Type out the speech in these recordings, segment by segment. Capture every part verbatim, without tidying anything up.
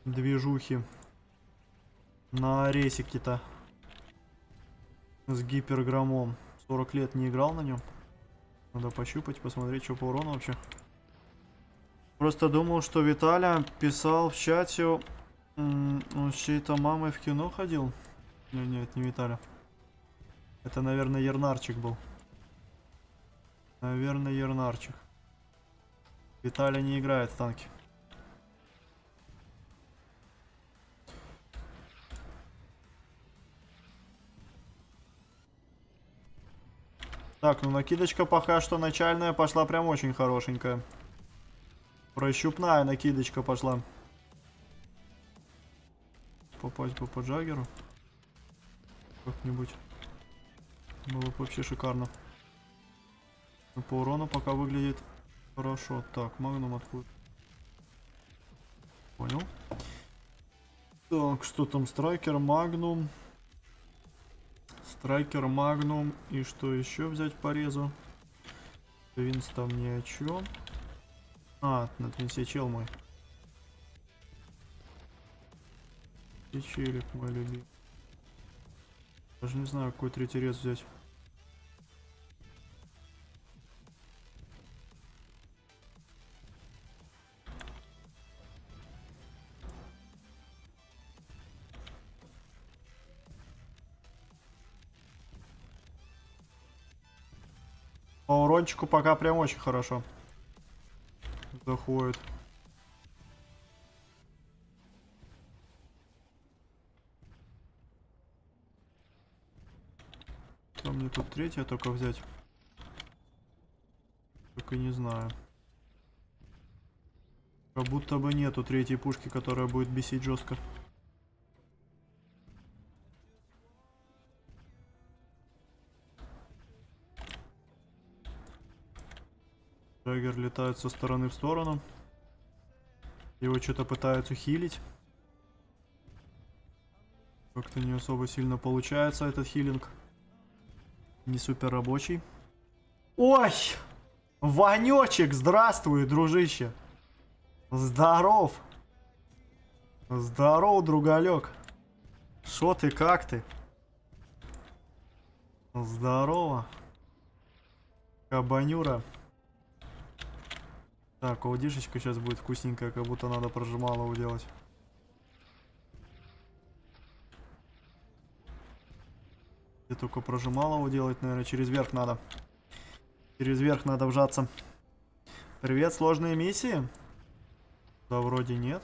движухи на ресике-то с гиперграммом. сорок лет не играл на нем. Надо пощупать, посмотреть, что по урону вообще. Просто думал, что Виталя писал в чате, он с чьей-то мамой в кино ходил. Нет, нет, не Виталя. Это, наверное, Ернарчик был. Наверное, Ернарчик. Виталя не играет в танки. Так, ну накидочка пока что начальная пошла прям очень хорошенькая. Прощупная накидочка пошла. Попасть бы по Джаггеру. Как-нибудь. Было бы вообще шикарно. Но по урону пока выглядит хорошо. Так, Магнум откуда? Понял. Так, что там? Страйкер, Магнум. Страйкер, Магнум. И что еще взять по резу? Твинс там ни о чем. А, на Твинсе чел мой. И челик мой любимый. Даже не знаю, какой третий рез взять. По урончику пока прям очень хорошо заходит. Что мне тут третья только взять? Только не знаю. Как будто бы нету третьей пушки, которая будет бесить жестко. Джаггер летает со стороны в сторону. Его что-то пытаются хилить. Как-то не особо сильно получается этот хилинг. Не супер рабочий. Ой! Ванечек, здравствуй, дружище. Здоров. Здоров, другалек. Шо ты, как ты? Здорово. Кабанюра. Так, аудишечка сейчас будет вкусненькая, как будто надо прожималову делать. И только прожималову делать, наверное, через верх надо. Через верх надо вжаться. Привет, сложные миссии? Да, вроде нет.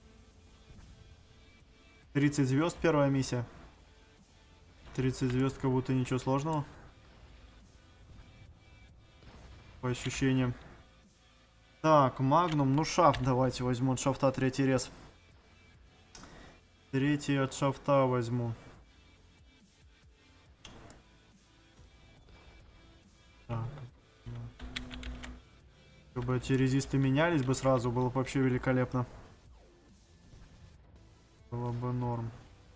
тридцать звезд первая миссия. тридцать звезд, как будто ничего сложного. По ощущениям. Так, Магнум, ну шафт давайте возьму от шафта третий рез. Третий от шафта возьму. Так. Чтобы эти резисты менялись бы сразу, было бы вообще великолепно. Было бы норм.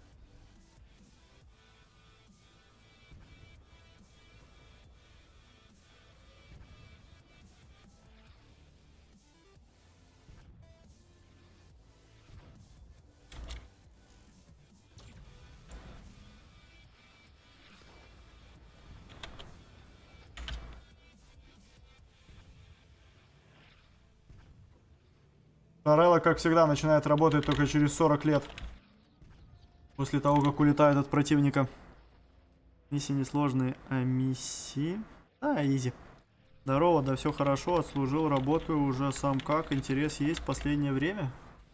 Тарелла, как всегда, начинает работать только через сорок лет. После того, как улетает от противника. Миссии несложные, а миссии... А, изи. Здорово, да все хорошо, отслужил, работаю уже сам как. Интерес есть в последнее время?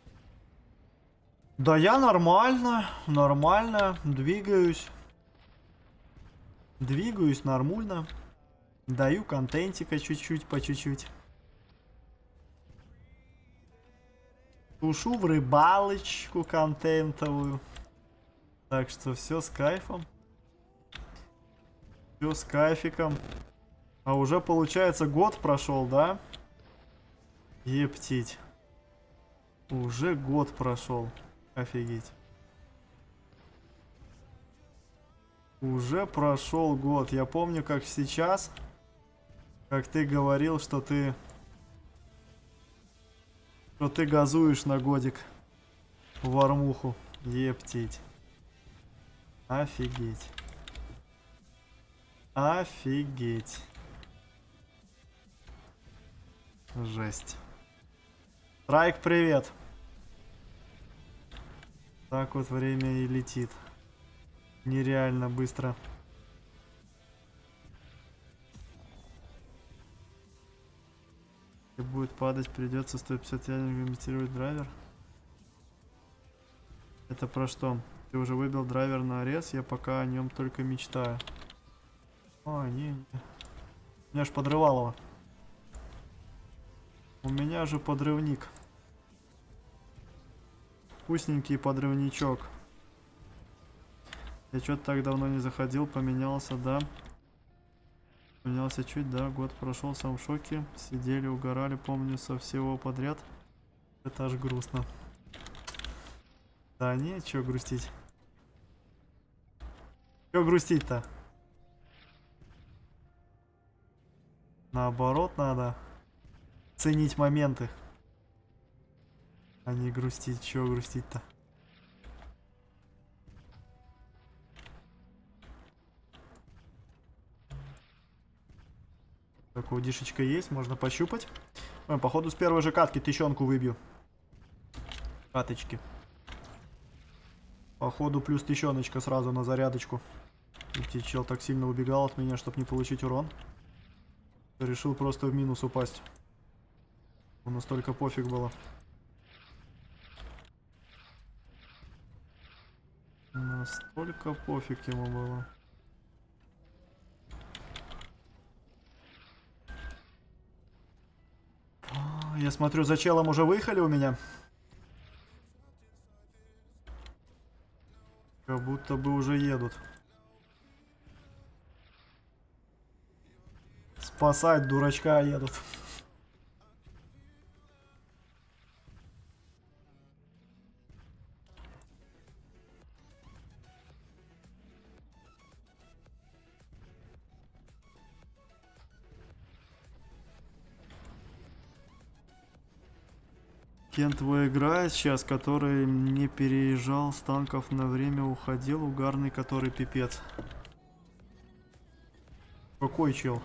Да я нормально, нормально, двигаюсь. Двигаюсь нормально. Даю контентика чуть-чуть, по чуть-чуть. Тушу в рыбалочку контентовую. Так что все с кайфом. Все с кайфиком. А уже получается год прошел, да? Ептить. Уже год прошел. Офигеть. Уже прошел год. Я помню, как сейчас, как ты говорил, что ты... Что ты газуешь на годик. в армуху. Ептить. Офигеть. Офигеть. Жесть. Страйк, привет. Так вот время и летит. Нереально быстро. Если будет падать, придется сто пятьдесят ядерных имитировать драйвер. Это про что? Ты уже выбил драйвер на арес, я пока о нем только мечтаю. А, не, не. У меня ж подрывалово. У меня же подрывник. Вкусненький подрывничок. Я что-то так давно не заходил, поменялся, да. Поменялся чуть, да, год прошел, сам в шоке. Сидели, угорали, помню, со всего подряд. Это аж грустно. Да не, чё грустить? Чё грустить-то? Наоборот, надо ценить моменты, а не грустить. Чё грустить-то? Так, удишечка есть, можно пощупать. Ой, походу с первой же катки тыщенку выбью. Каточки. Походу плюс тыщеночка сразу на зарядочку. И чел так сильно убегал от меня, чтобы не получить урон. Решил просто в минус упасть. Настолько пофиг было. Настолько пофиг ему было. Я смотрю, за челом уже выехали у меня. Как будто бы уже едут. Спасать дурачка едут. Кен твой играет сейчас, который не переезжал с танков на время, уходил, угарный, который пипец. Какой чел?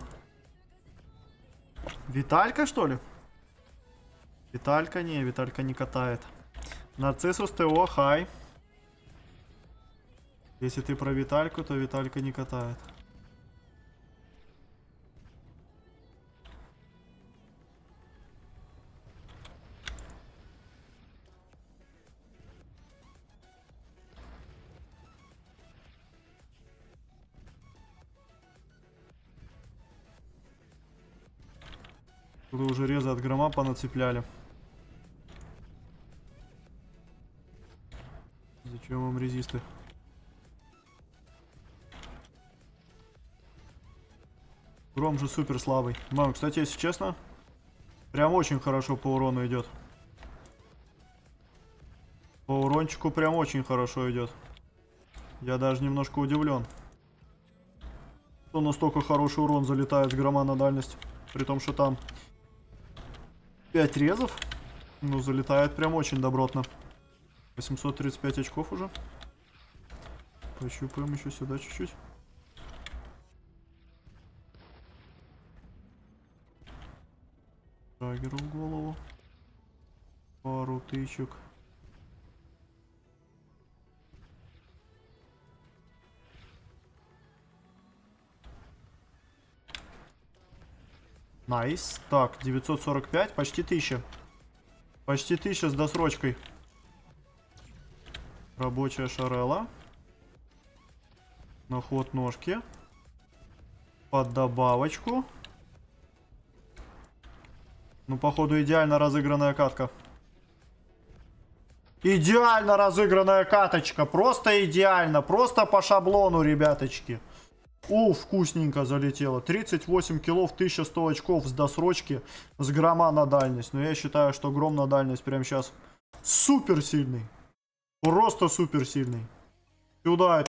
Виталька, что ли? Виталька не, Виталька не катает. Нарциссус ТО, хай. Если ты про Витальку, то Виталька не катает. Тут уже резы от грома понацепляли. Зачем вам резисты? Гром же супер слабый. Мам, кстати, если честно, прям очень хорошо по урону идет. По урончику прям очень хорошо идет. Я даже немножко удивлен, что настолько хороший урон залетает с грома на дальность. При том, что там пять резов. Ну, залетает прям очень добротно. восемьсот тридцать пять очков уже. Пощупаем еще сюда чуть-чуть. Драгеру в голову. Пару тычек. Найс. Так, девятьсот сорок пять, почти тысяча. Почти тысяча с досрочкой. Рабочая шарела. На ход ножки. Под добавочку. Ну, походу, идеально разыгранная катка. Идеально разыгранная каточка. Просто идеально. Просто по шаблону, ребяточки. О, вкусненько залетело. тридцать восемь киллов, тысяча сто очков с досрочки, с грома на дальность. Но я считаю, что гром на дальность прямо сейчас супер сильный. Просто супер сильный. Сюда